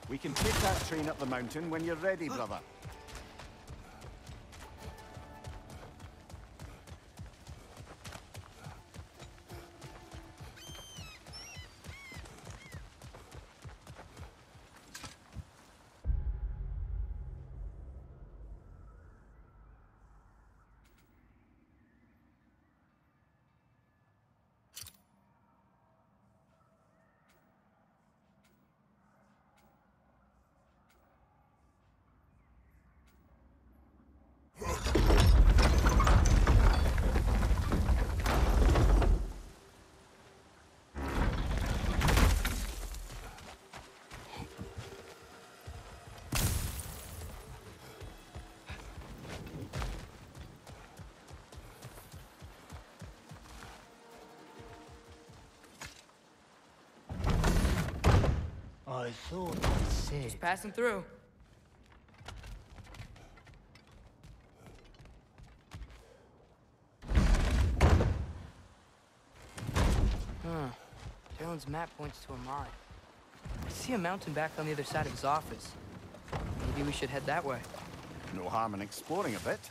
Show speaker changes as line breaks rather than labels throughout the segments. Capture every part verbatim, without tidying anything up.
We can take that train up the mountain when you're ready, brother.
I thought I'd say.
Just passing through. Huh. Dylan's map points to a mine. I see a mountain back on the other side of his office. Maybe we should head that way.
No harm in exploring a bit.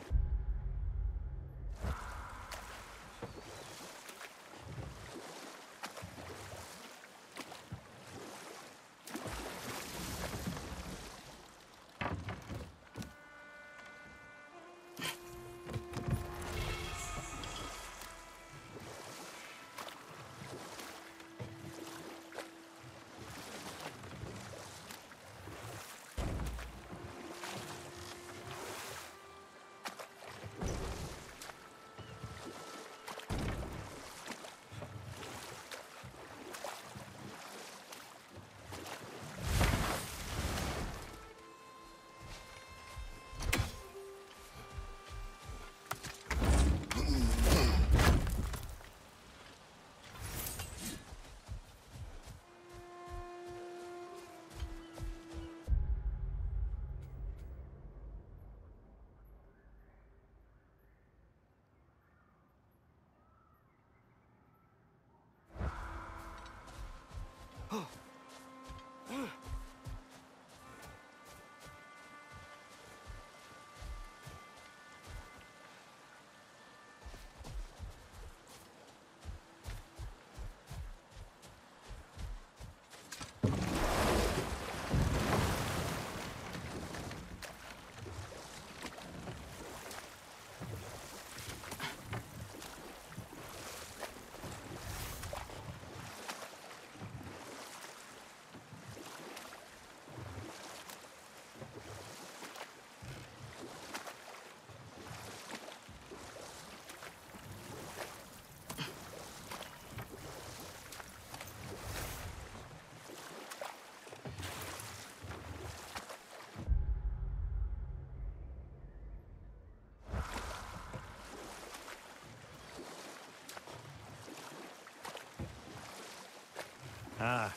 Ah.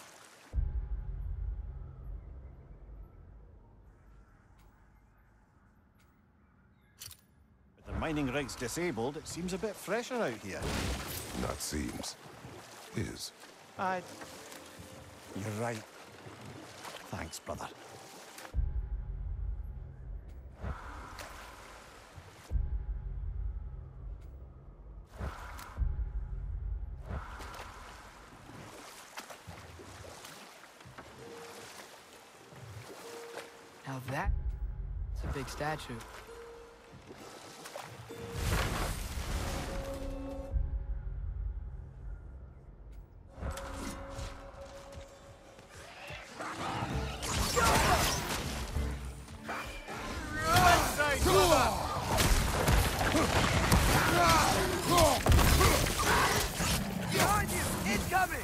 With the mining rigs disabled, it seems a bit fresher out here.
Not seems. Is.
I... You're right. Thanks, brother.
Now that... it's a big statue.
Behind you! Incoming!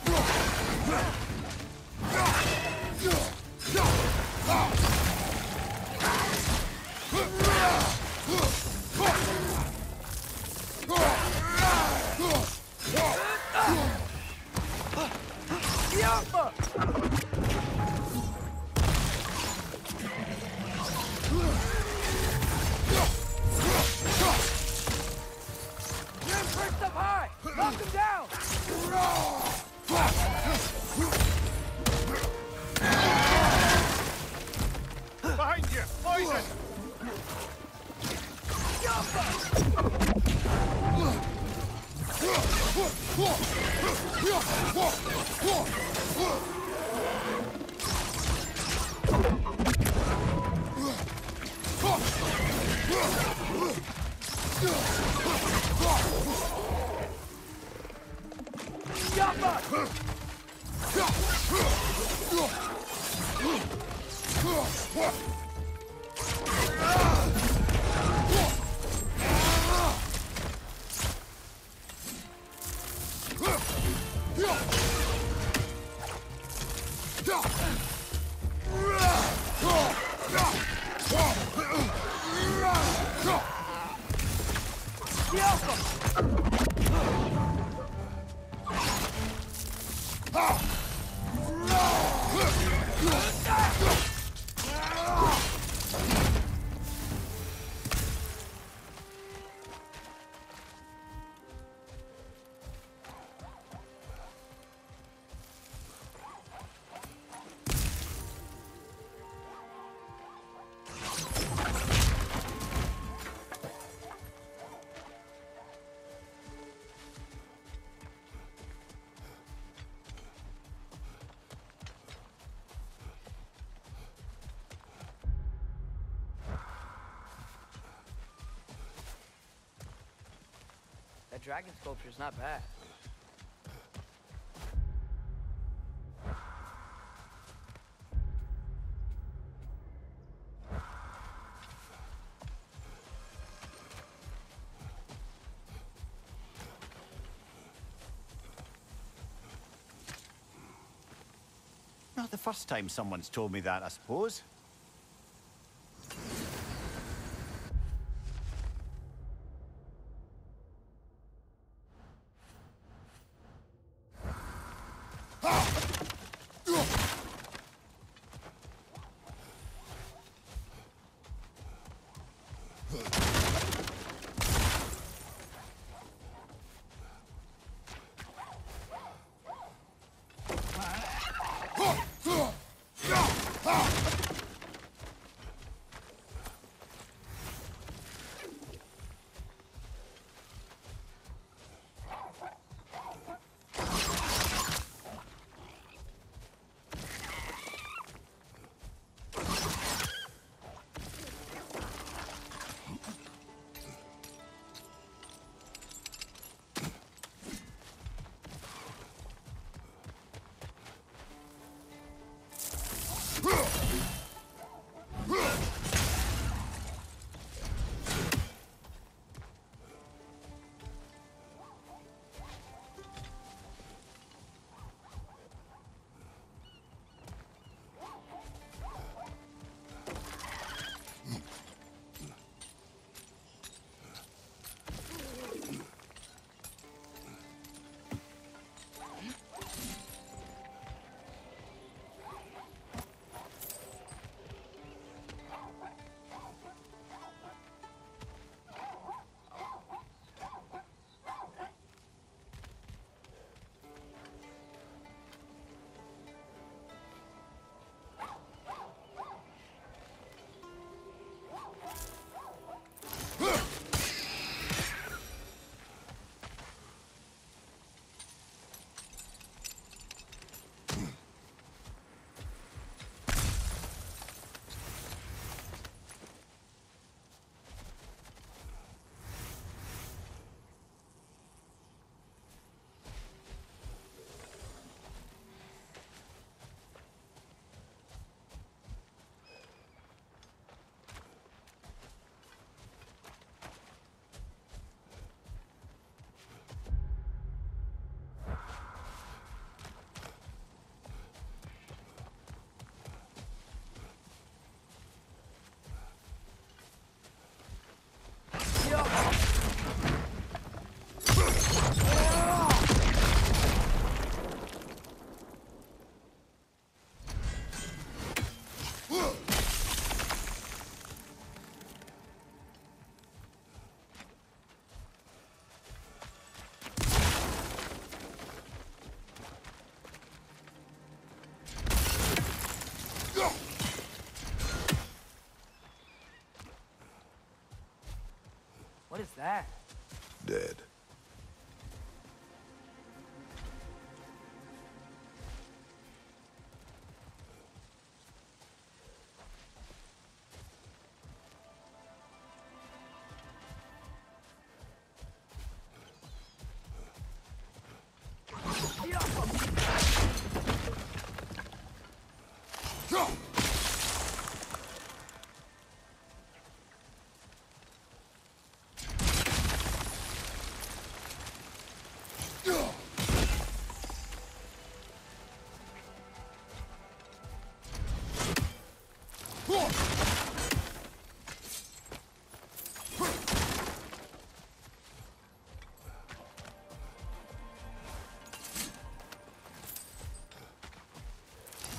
Knock him down!
That dragon sculpture is not bad.
Not the first time someone's told me that, I suppose.
What is that?
Dead.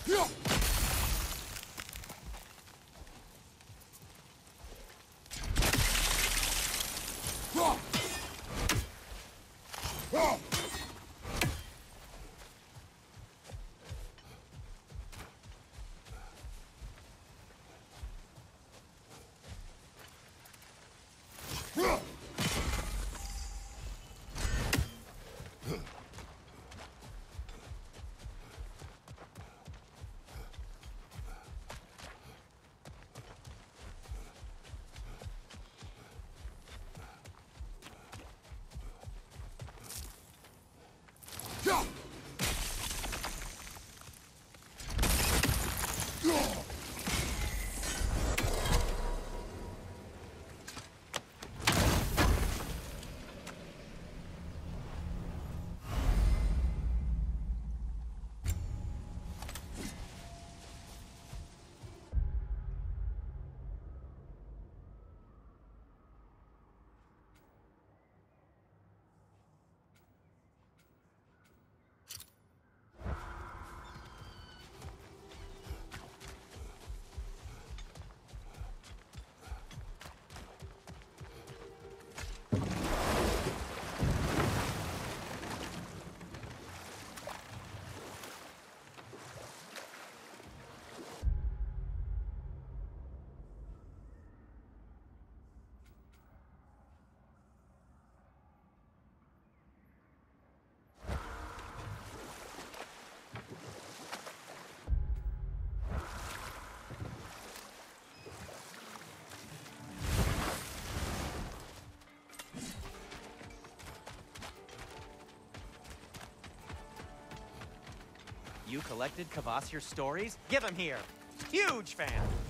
You collected Kvasir's stories? Give him here. Huge fan.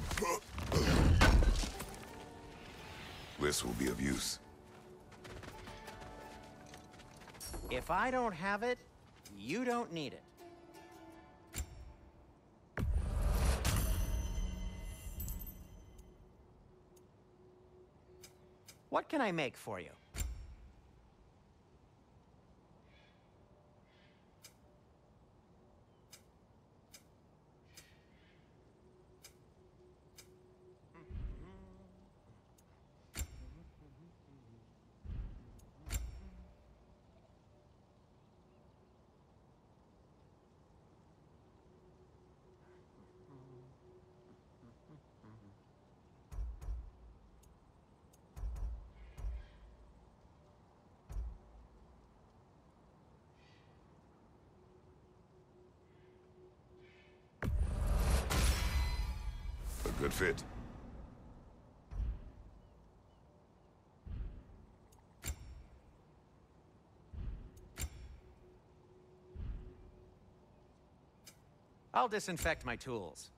This will be of use.
If I don't have it, you don't need it. What can I make for you?
A good fit.
I'll disinfect my tools.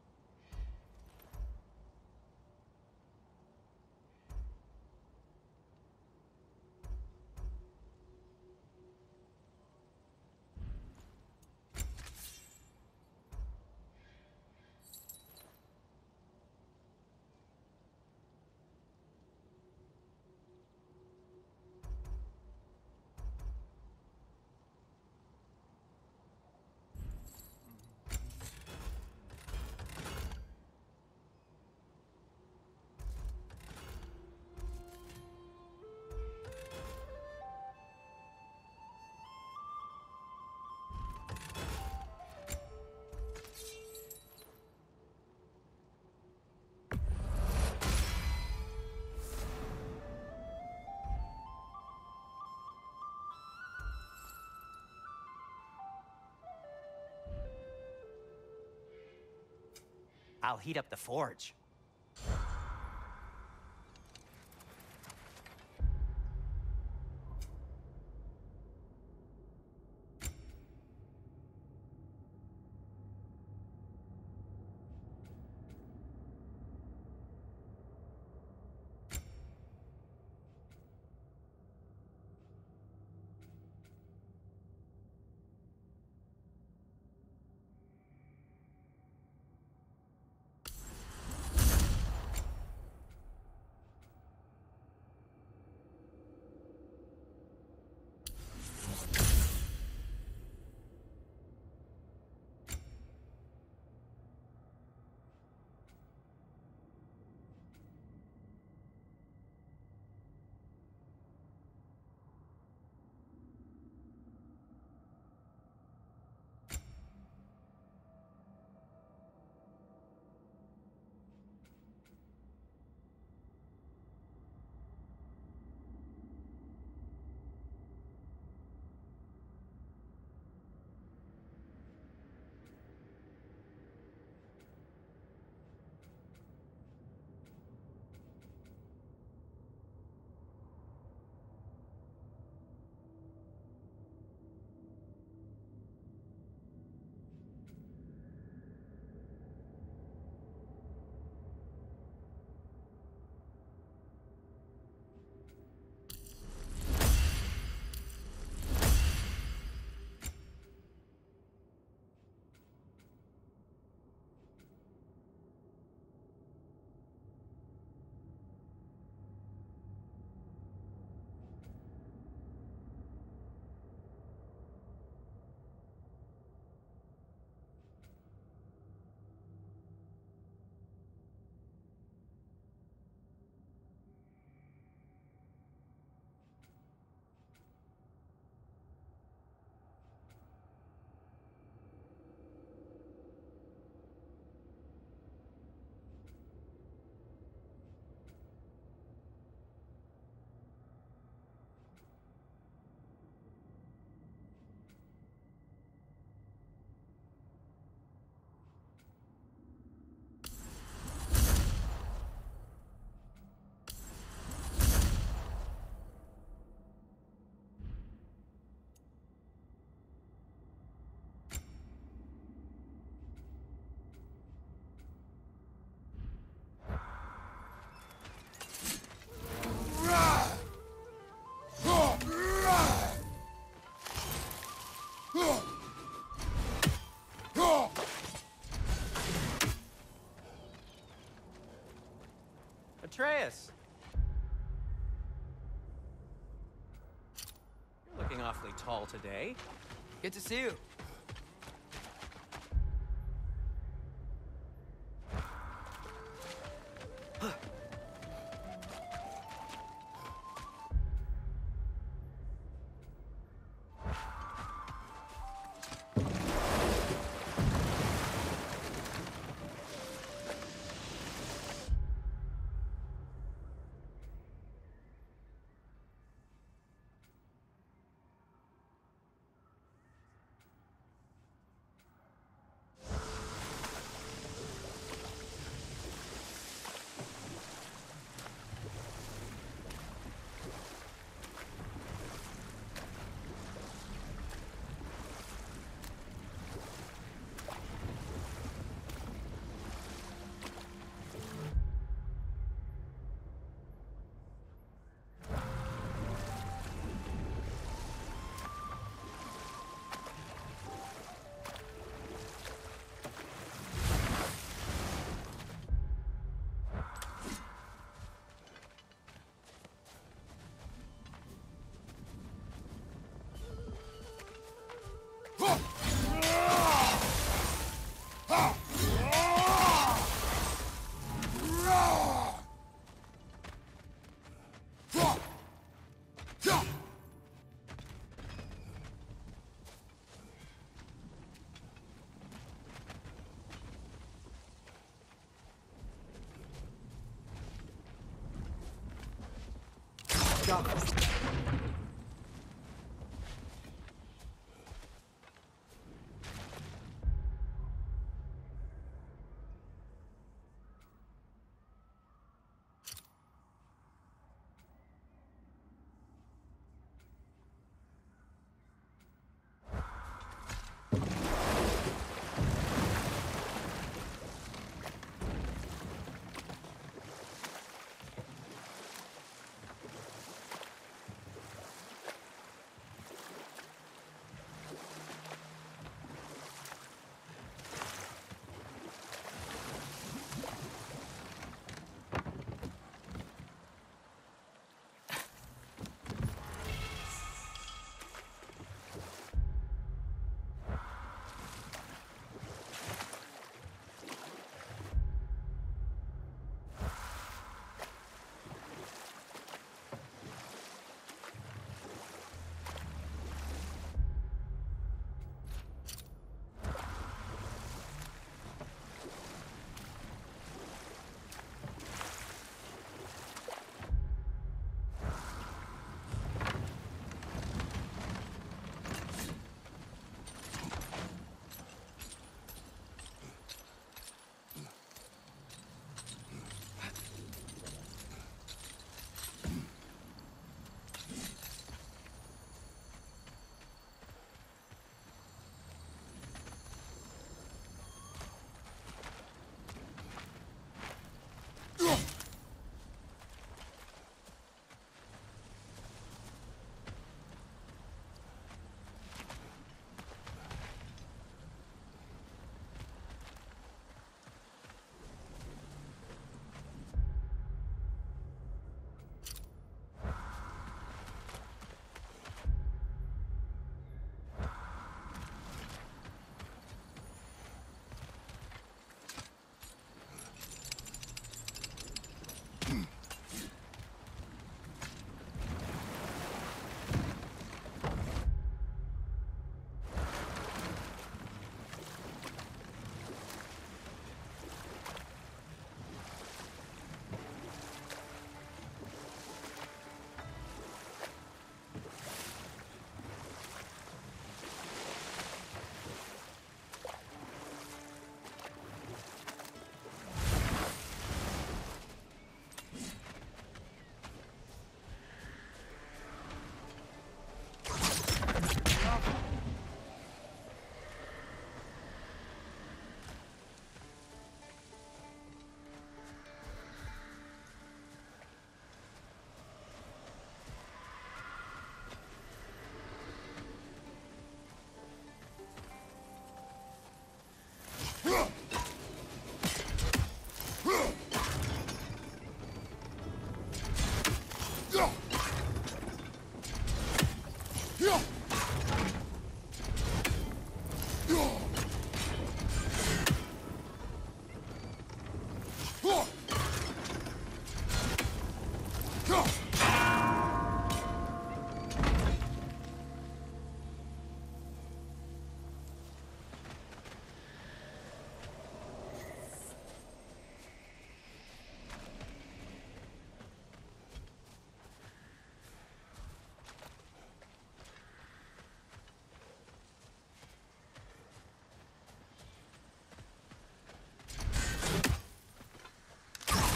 I'll heat up the forge. Atreus. You're looking awfully tall today.
Good to see you.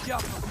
jump him.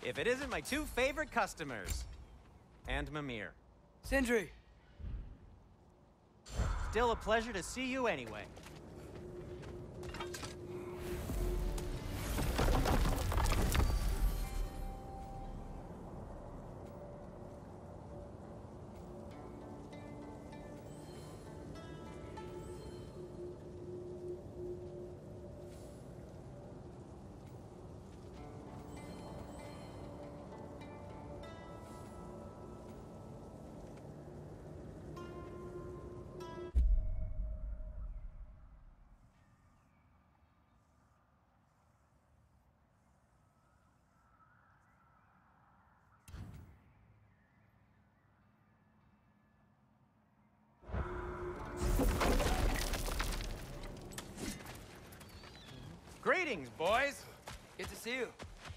If it isn't my two favorite customers. And Mimir.
Sindri!
Still a pleasure to see you anyway. Greetings, boys!
Good to see you.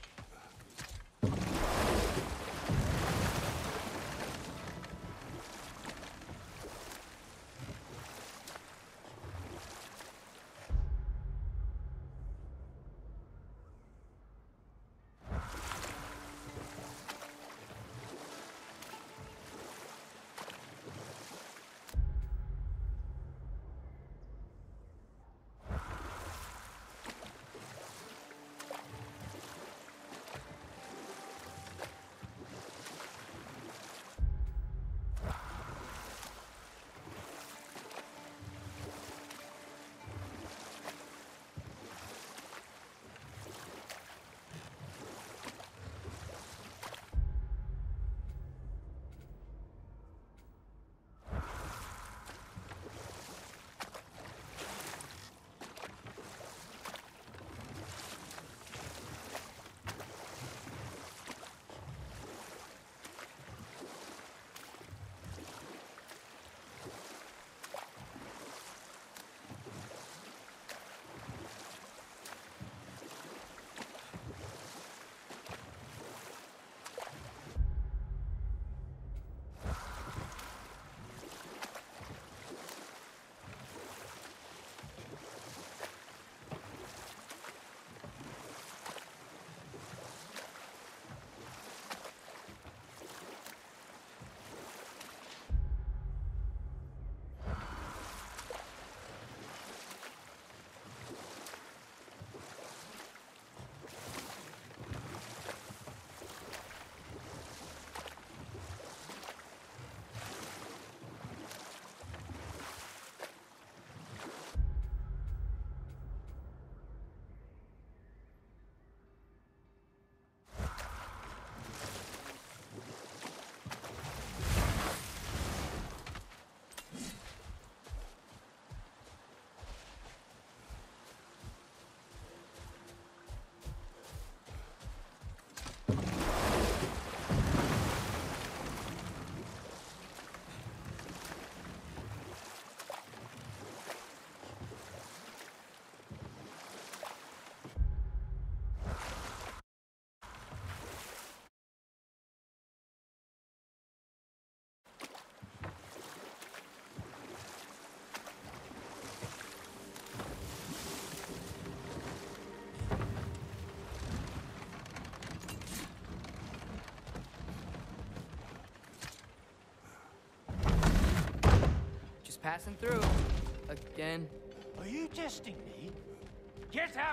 Passing through. Again.
Are you testing me? Get out!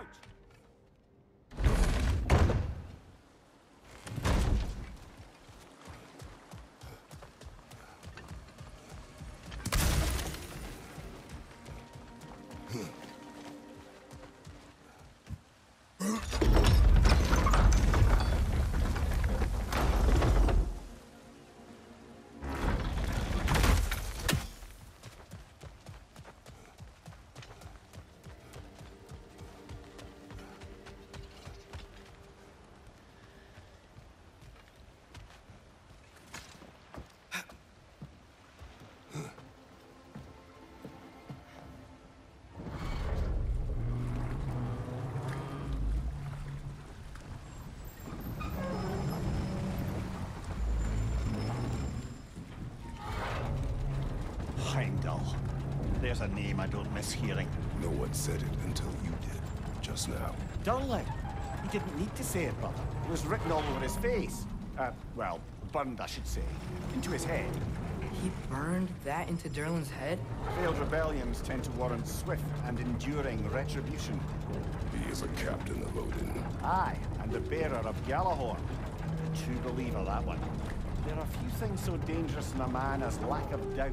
Heimdall. There's a name I don't miss hearing.
No one said it until you did, just now.
Durley! He didn't need to say it, brother. It was written all over his face. Uh, well, burned, I should say. Into his head.
He burned that into Durlin's head?
Failed rebellions tend to warrant swift and enduring retribution.
He is a captain of Odin.
Aye, and the bearer of Gjallarhorn. A true believer, that one. There are few things so dangerous in a man as lack of doubt.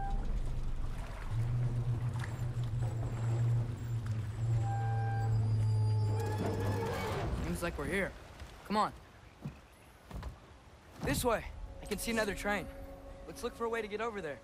Seems like we're here. Come on. This way. I can see another train. Let's look for a way to get over there.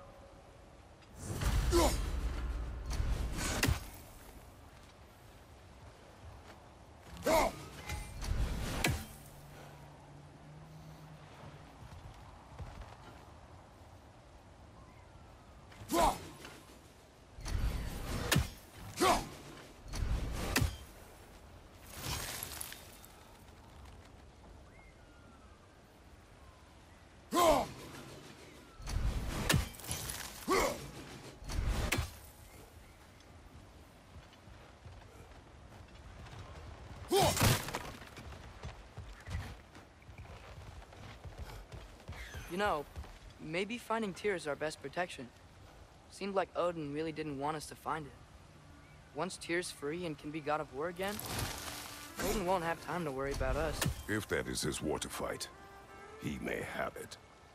You know, maybe finding Tyr is our best protection. Seemed like Odin really didn't want us to find it. Once Tyr's free and can be god of war again, Odin won't have time to worry about us.
If that is his war to fight, he may have it.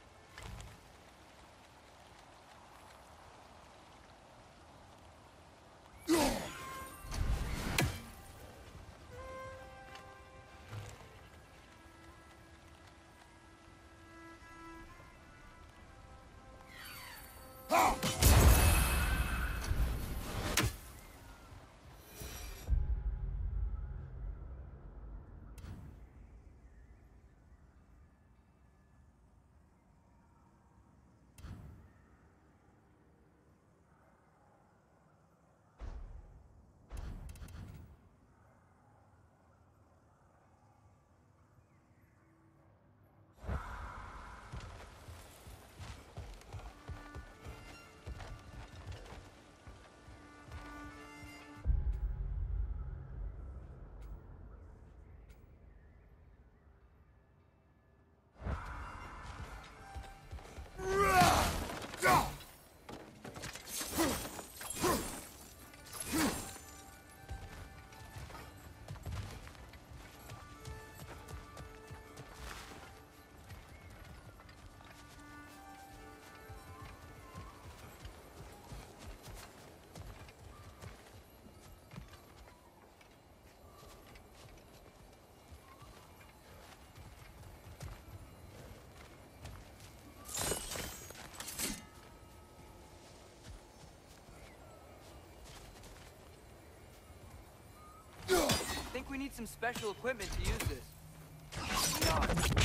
I think we need some special equipment to use this.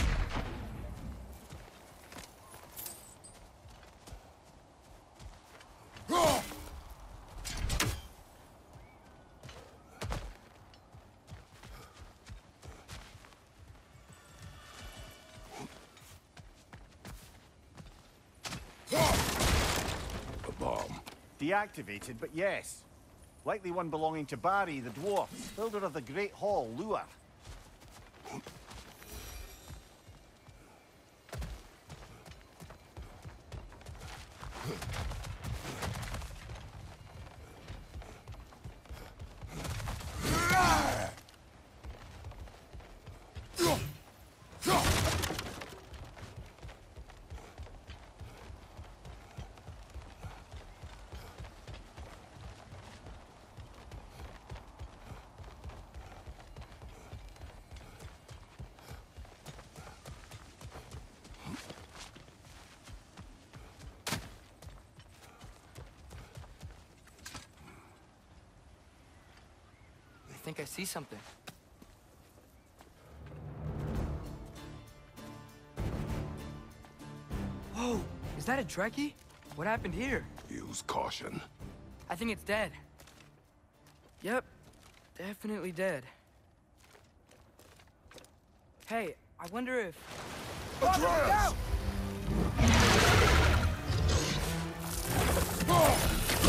A bomb.
Deactivated, but yes. Likely one belonging to Barry, the dwarf, builder of the Great Hall, Lure.
I think I see something. Whoa! Is that a Trekkie? What happened here?
Use caution.
I think it's dead. Yep. Definitely dead. Hey, I wonder if...
Atreus!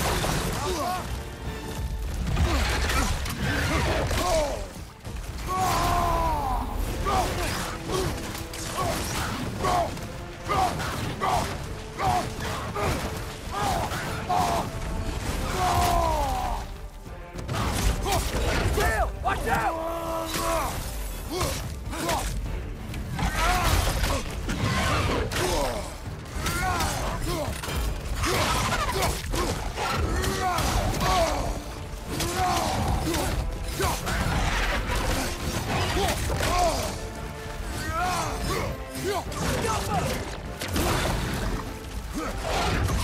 Oh!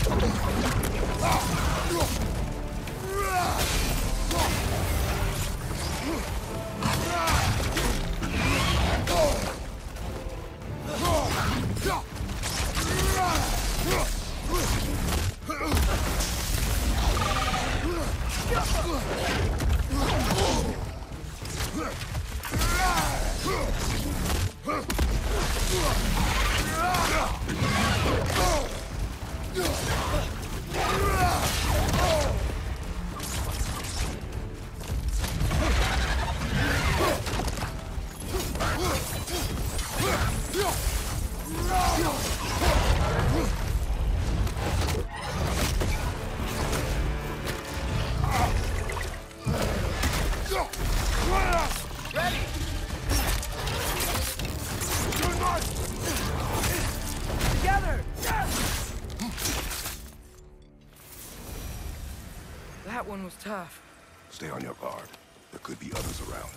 That one was tough.
Stay on your guard. There could be others around.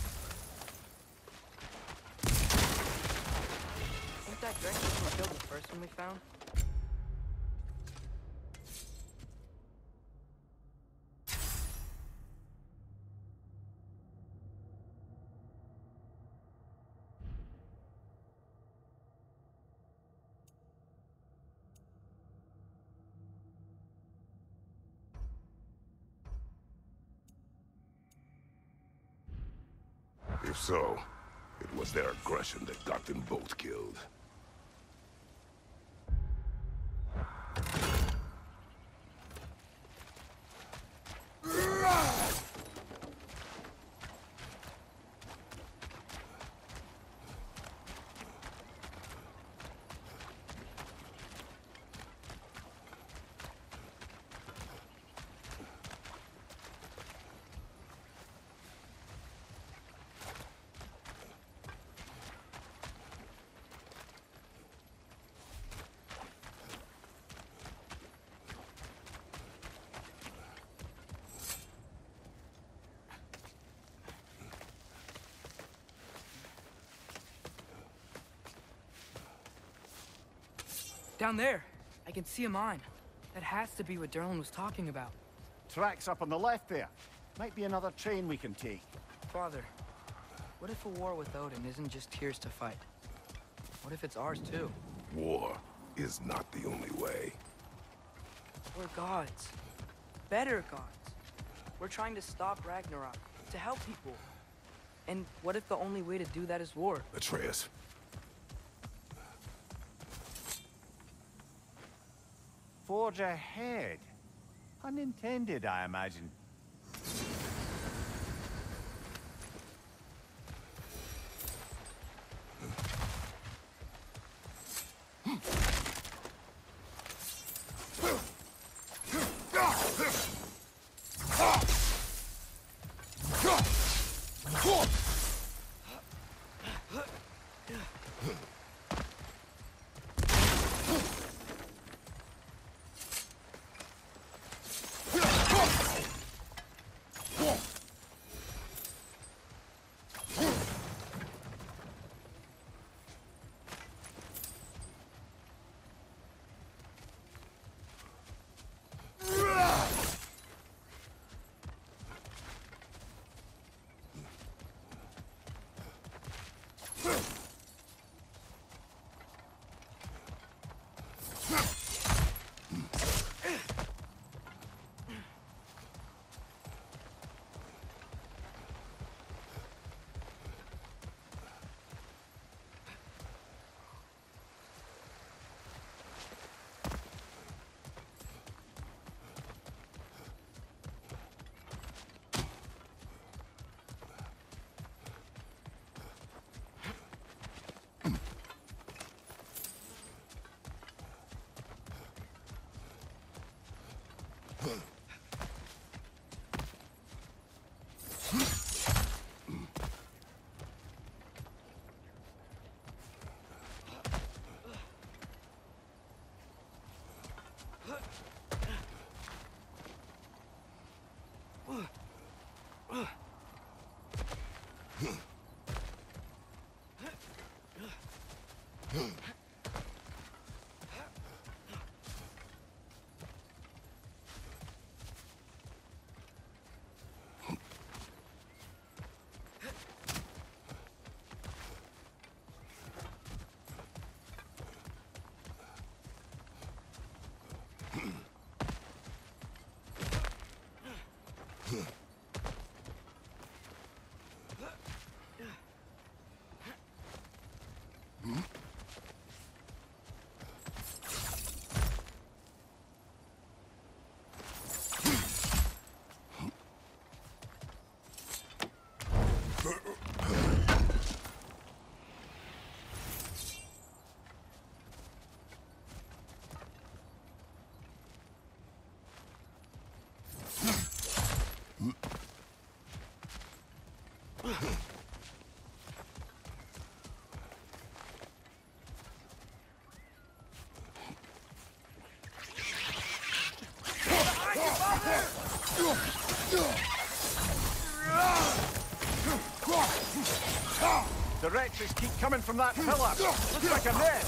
Ain't that Drexel who killed the first one we found?
If so, it was their aggression that got them both killed.
Down there, I can see a mine. That has to be what Durlin was talking about.
Tracks up on the left there. Might be another train we can take.
Father, what if a war with Odin isn't just Tears to fight? What if it's ours too?
War is not the only way.
We're gods. Better gods. We're trying to stop Ragnarok, to help people. And what if the only way to do that is war?
Atreus.
Forge ahead. Unintended, I imagine. The wretches keep coming from that pillar. Looks like a net.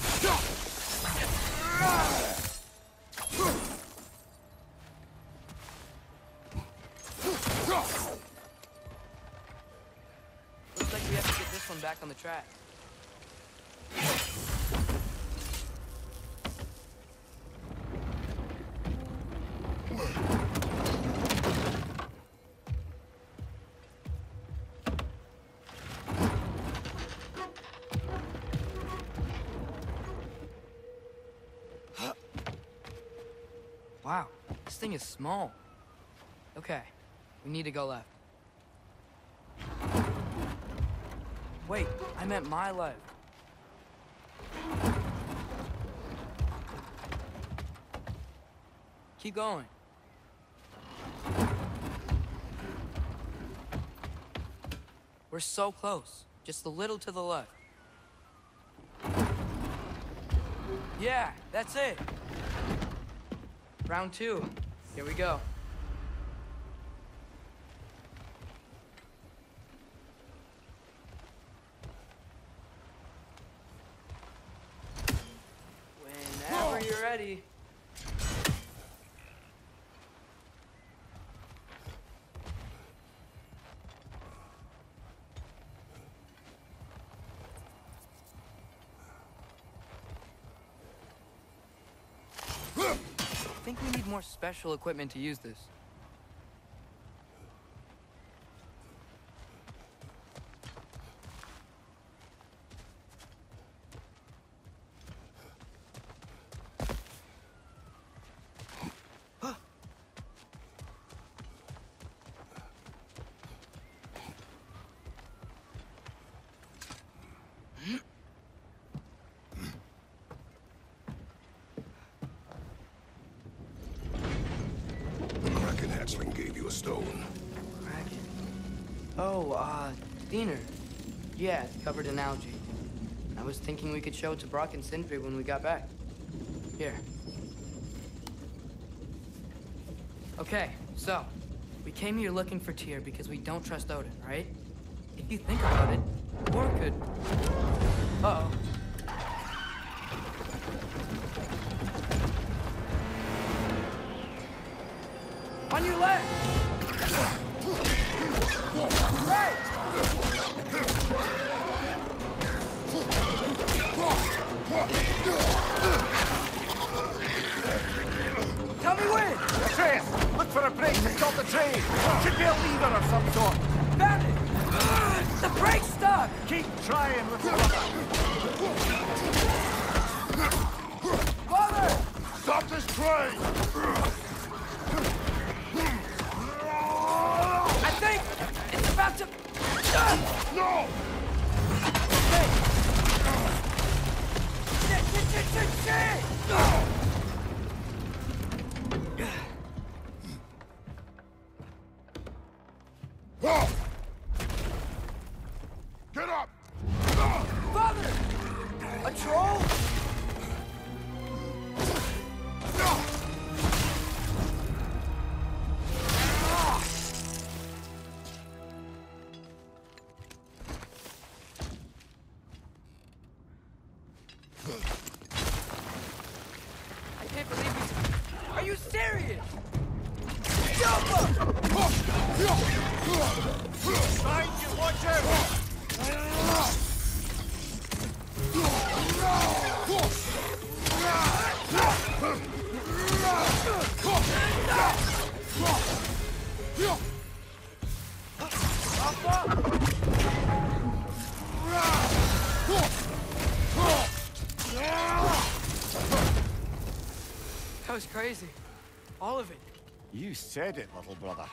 Looks like we have to get this one back on the track. Wow, this thing is small. Okay, we need to go left. Wait, I meant my left. Keep going. We're so close. Just a little to the left. Yeah, that's it. Round two. Here we go. Whenever you're ready. I think we need more special equipment to use this.
Hatchling gave you a stone.
Kraken. Oh, uh, Diener. Yeah, covered in algae. I was thinking we could show it to Brock and Sindri when we got back. Here. Okay, so, we came here looking for Tyr because we don't trust Odin, right? If you think about it, Thor could... Uh-oh. On your left! Right! Tell me when!
Atreus, look for a brake to stop the train. Should be a lever of some sort.
Found it! The brake's stuck!
Keep trying, little brother.
Father!
Stop this train!
I think it's about to...
No!
Hey! Shit, shit, shit, shit, shit!
Get up!
Father! A troll? I can't believe you... Are you serious? Jump up!
Behind you, watch out!
That was crazy. All of it.
You said it, little brother.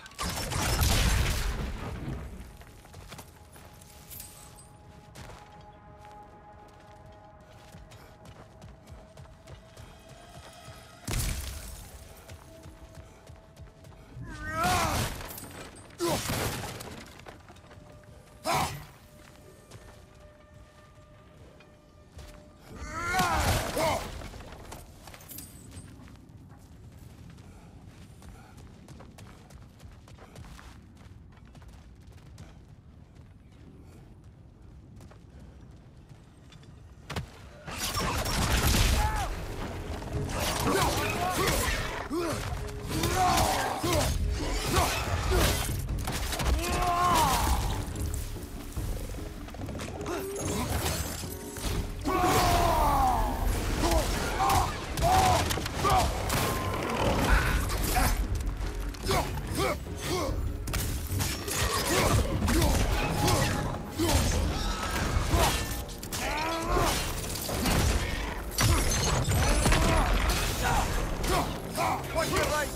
Watch your right!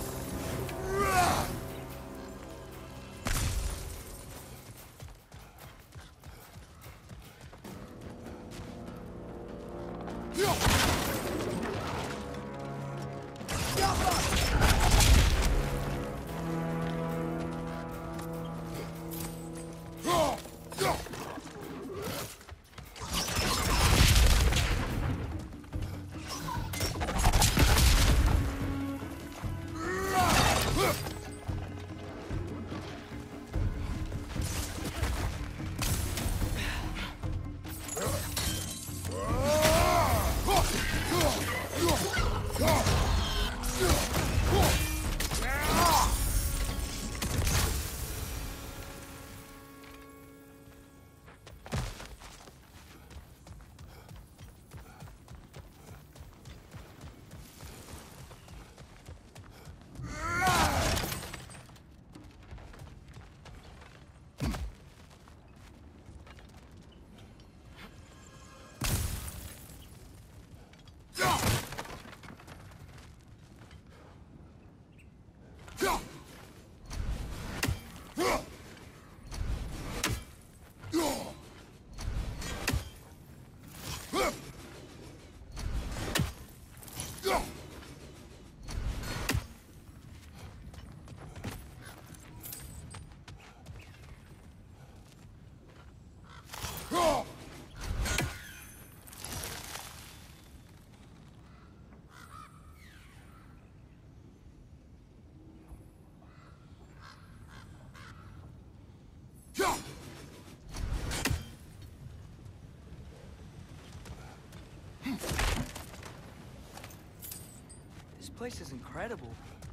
This place is incredible.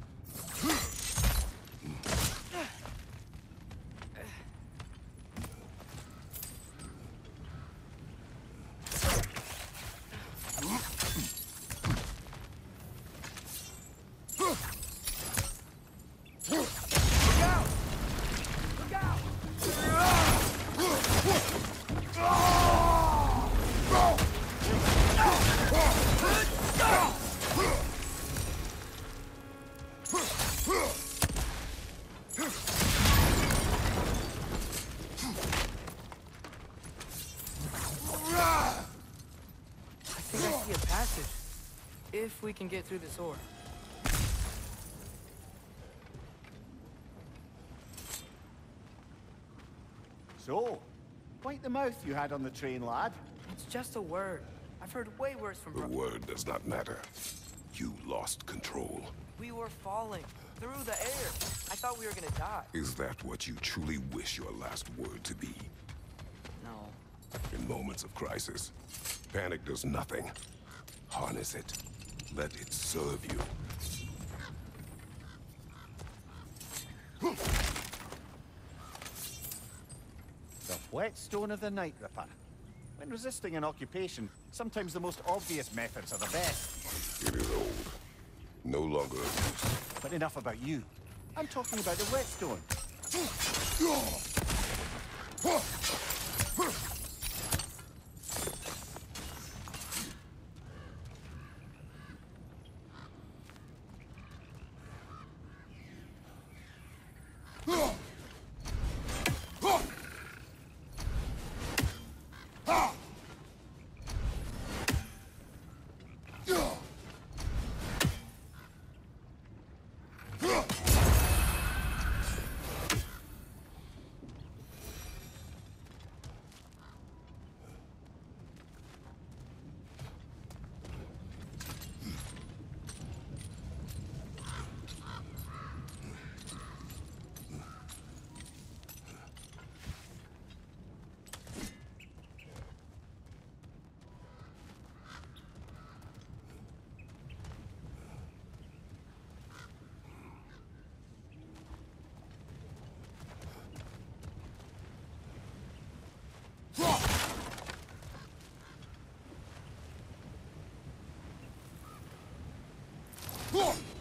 If we can get through this door.
So, quite the mouth you had on the train, lad.
It's just a word. I've heard way worse from
The
bro-
word does not matter. You lost control.
We were falling through the air. I thought we were gonna die.
Is that what you truly wish your last word to be?
No.
In moments of crisis, panic does nothing. Harness it. Let it serve you.
The whetstone of the Night Ripper. When resisting an occupation, sometimes the most obvious methods are the best.
It is old. No longer of use.
But enough about you. I'm talking about the whetstone.
Whoa!